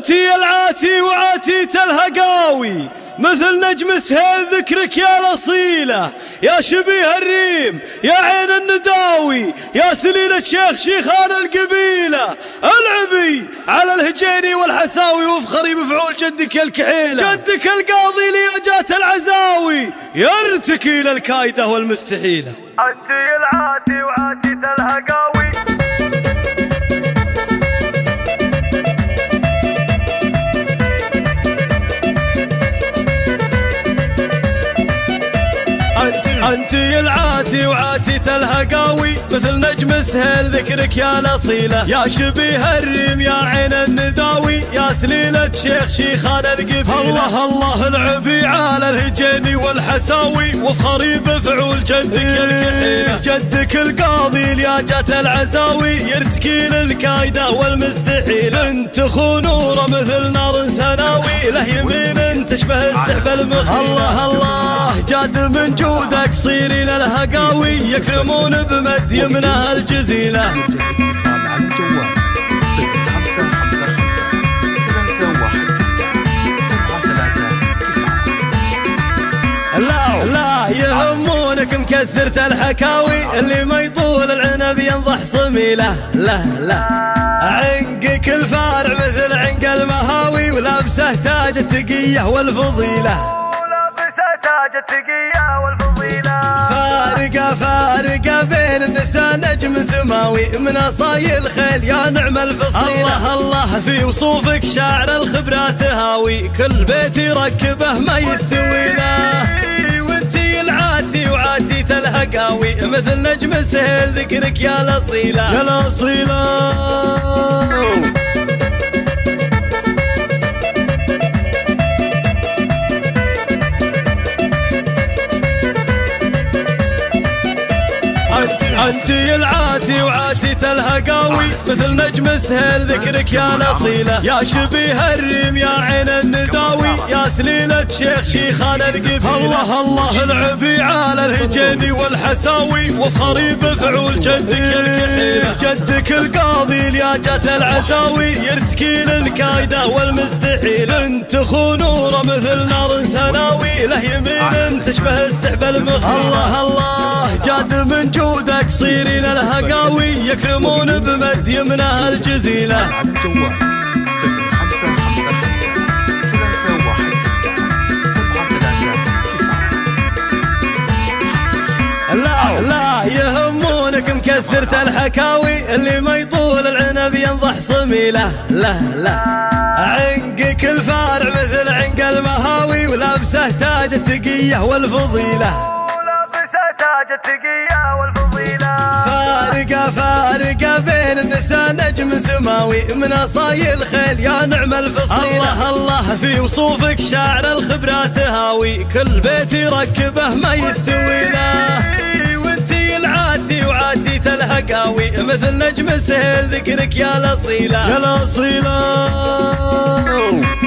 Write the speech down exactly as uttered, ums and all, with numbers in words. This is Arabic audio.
انتي العاتي وعاتيت الهقاوي، مثل نجم سهيل ذكرك يا الأصيلة، يا شبيه الريم يا عين النداوي، يا سليلة شيخ شيخان القبيلة، العبي على الهجيني والحساوي، وافخري بفعول جدك يا الكحيلة. جدك القاضي لياجات العزاوي، يرتكي للكايدة والمستحيلة. انتي العاتي وعاتيت الهقاوي، انتي العاتي وعاتيت الهقاوي، مثل نجم سهيل ذكرك يا الأصيلة، يا شبيه الريم يا عين النداوي، يا سليلة شيخ شيخان القبيلة. الله الله العبي على الهجيني والحساوي، وافخري بفعول جدك يا الكحيلة. جدك القاضي لياجات العزاوي، يرتكي للكايدة والمستحيلة. انت خنوره مثل نار سناوي، له يمين تشبه السحب المخيلة. الله الله جاد من جودك صيرين الهقاوي، يكرمون بمد يمنه الجزيلة. اتصال على الجوال صفر خمسة خمسة خمسة ثلاثة واحد ستة سبعة ثلاثة تسعة. لا لا يهمونك مكثرة الحكاوي، اللي ما يطول العنب ينضح صميله. لا لا عنقك الفارع مثل عنق المهاوي، ولابسه تاج التقية والفضيلة. تاج التقية والفضيلة. فارقة فارقة بين النساء نجم سماوي، من أصايل خيل يا نعم الفصيلة. الله الله في وصوفك شاعر الخبرات هاوي، كل بيت يركبه ما يستوي له. وانتي العاتي وعاتيت الهقاوي، مثل نجم سهيل ذكرك يا الأصيلة يا الأصيلة. انتي العاتي وعاتيت الهقاوي، مثل نجم سهيل ذكرك يا الأصيلة، يا شبيه الريم يا عين النداوي، يا سليلة شيخ شيخان القبيلة. الله الله العبي على الهجيني والحساوي، وافخري بفعول جدك يا الكحيلة. جدك القاضي لياجات العزاوي، يرتكي للكايدة والمستحيلة. انت خنوره مثل نار سناوي، له يمين تشبه السحب المخيلة. الله الله جاد من جودك صيرين الهقاوي، يكرمون بمد يمنه الجزيلة. على الجوال صفر خمسة خمسة خمسة ثلاثة واحد ستة سبعة ثلاثة تسعة. لا لا يهمونك مكثرة الحكاوي، اللي ما يطول العنب ينضح صميله. لا لا عنقك الفارع مثل عنق المهاوي، ولابسه تاج التقية والفضيلة. تاج التقية والفضيلة. فارقة فارقة بين النساء نجم سماوي، من أصايل خيل يا نعم الفصيلة. الله الله في وصوفك شاعر الخبرات هاوي، كل بيت يركبه ما يستوي له. وانتي العاتي وعاتيت الهقاوي، مثل نجم سهيل ذكرك يا الأصيلة يا الأصيلة.